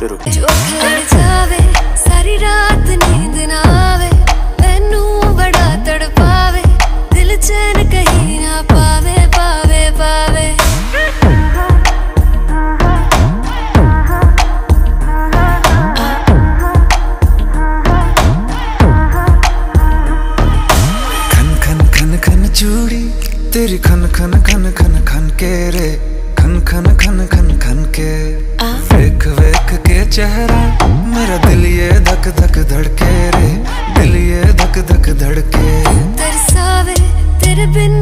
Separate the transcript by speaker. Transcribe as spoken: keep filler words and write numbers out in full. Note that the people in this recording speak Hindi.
Speaker 1: शुरू।
Speaker 2: जो घर जावे सारी रात नींद ना आवे, मैनू बड़ा तड़पावे, दिल चैन कहीं ना पावे पावे पावे।
Speaker 3: खन खन खन खन चूड़ी तेरी खन खन खन खन खन के रे, खन खन खन खन खन के। वेख वेख के चेहरा मेरा दिल ये धक धक धड़के रे, दिल ये धक धक धड़के।
Speaker 2: तरसावे तेरे बिन